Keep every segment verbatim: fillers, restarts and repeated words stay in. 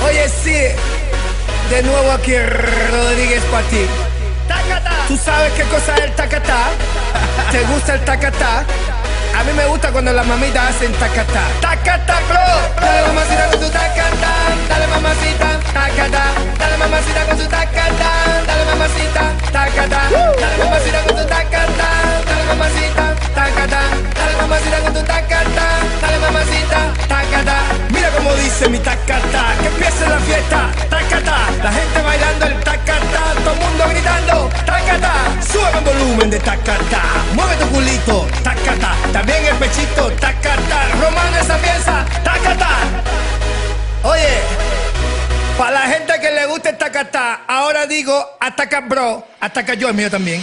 Oye, sí, de nuevo aquí Rodríguez para ti. ¿Tú sabes qué cosa es el tacatá? ¿Te gusta el tacatá? A mí me gusta cuando las mamitas hacen tacatá. Tacatá, bro. Dale mamacita con su tacatá. Dale mamacita, tacatá. Dale mamacita con su tacatá. Dale mamacita, tacatá. Dale mamacita con su tacatá. Dale mamacita, tacatá. Dale mamacita con tu tacatá. Dale mamacita, tacatá. Mira cómo dice mi tacatá. Que empiece la fiesta, tacatá. La gente bailando el tacatá. Todo el mundo gritando, tacatá. Sube el volumen de tacatá. Mueve tu culito, tacatá. También el pechito, tacatá. Romano esa pieza, tacatá. Oye, para la gente que le gusta el tacatá, ahora digo ataca bro, ataca yo, el mío también.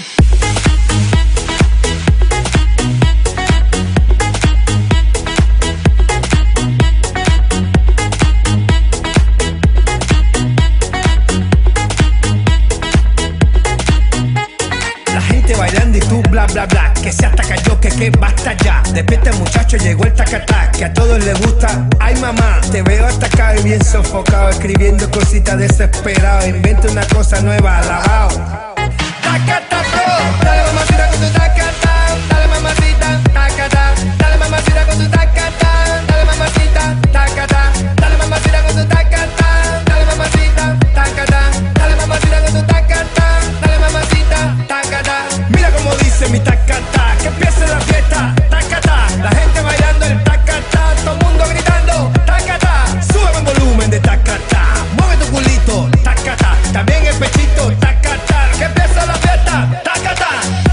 Bailando y tú bla bla bla, que se ataca yo, que que basta ya. Despierta muchacho, llegó el tacatá, que a todos les gusta. Ay mamá, te veo atacado y bien sofocado, escribiendo cositas desesperado. Inventa una cosa nueva, alabao. Tacatá bro, dale mamacita con tu tacatá. Dale mamacita, tacatá. Dale mamacita con tu tacatá. Dale mamacita, tacatá. Dale mamacita con tu tacatá. Dale mamacita, tacatá. Dale mamacita con tu tacatá. Dale mamacita, tacatá. Mira como dice mi tacatá, que empiece la fiesta, tacatá. La gente bailando el tacatá, todo el mundo gritando, tacatá. Sube el volumen de tacatá, mueve tu culito, tacatá. También el pechito, tacatá. Que empiece la fiesta, tacatá.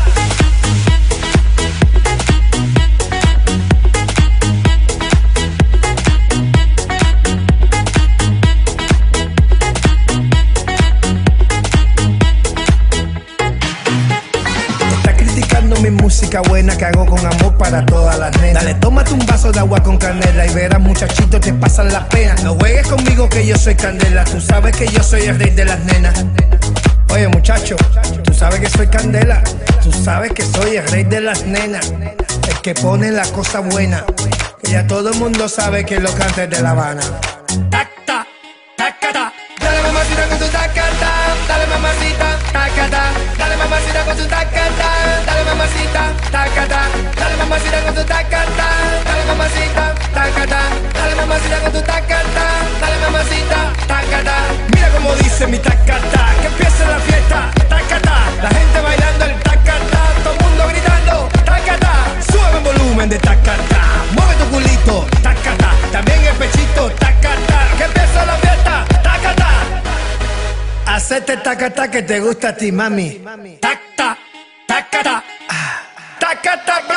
Mi música buena que hago con amor para todas las nenas. Dale, tómate un vaso de agua con canela y verás muchachito te pasan las penas. No juegues conmigo que yo soy candela, tú sabes que yo soy el rey de las nenas. Oye muchacho, tú sabes que soy candela, tú sabes que soy el rey de las nenas. El que pone la cosa buena, que ya todo el mundo sabe que lo canta es de La Habana. Tacta, tacata. Dale mamacita con tu tacata, dale mamacita, tacata. Dale mamacita con tu tacata, dale mamacita, tacata. Dale mamacita con tu tacata, dale mamacita, tacata. Dale mamacita con tu tacata, dale mamacita, tacata. Mira como dice mi tacata, que empiece la fiesta, tacata. La gente bailando el tacata, todo el mundo gritando, tacata. Sube el volumen de tacata, mueve tu culito, tacata. También el pechito, tacata. Que empiece la fiesta, tacata. Hacete tacata que te gusta a ti, mami. Tacta, tacata, tacata, bro.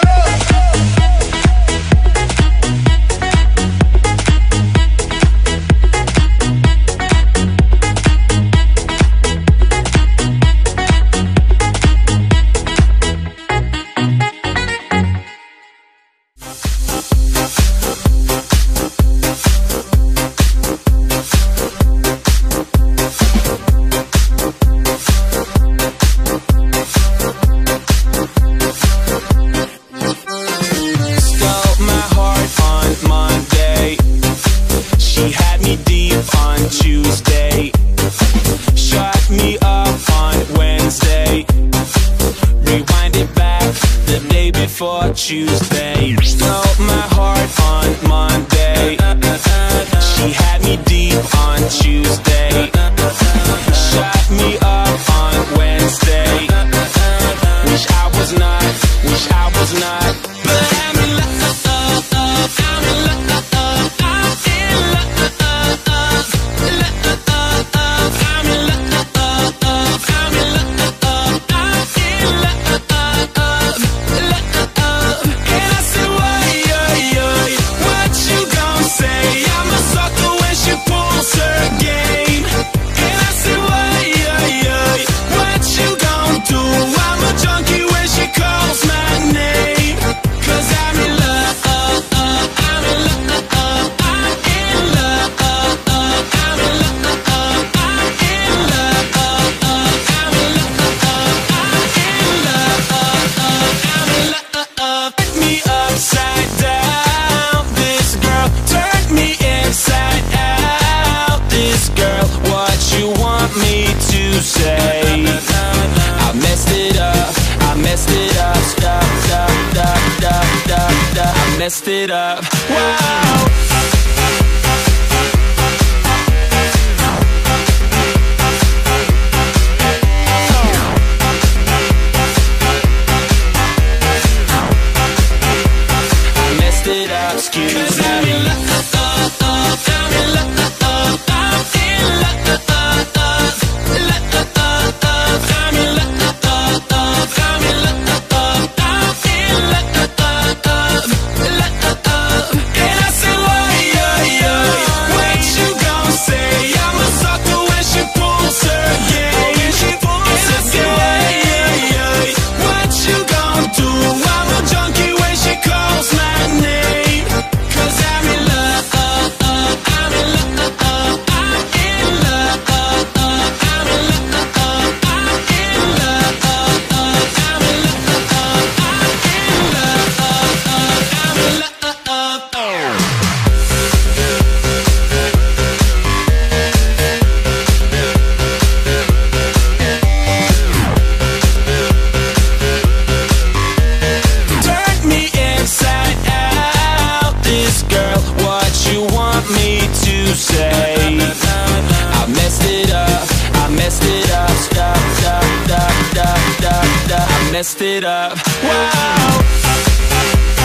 Tuesday, shut me up on Wednesday, rewind it back the day before Tuesday, stole my heart on Monday, she had me deep on Tuesday, shut me up on Wednesday, wish I was not, wish I was not, but I'm in love, I'm in love, I'm in love. And messed it up. Wow. Excuse me. 'Cause I'm in love, I'm in love, I'm in love, love, I'm in love, I'm in love, I'm in love, love. And I say, why, yeah, yeah, what you gon' say? I'm a sucker when she pulls her game. And I say, why, yeah, yeah, what you gon' do? I'm a junkie when she calls my name. Messed it up. Wow.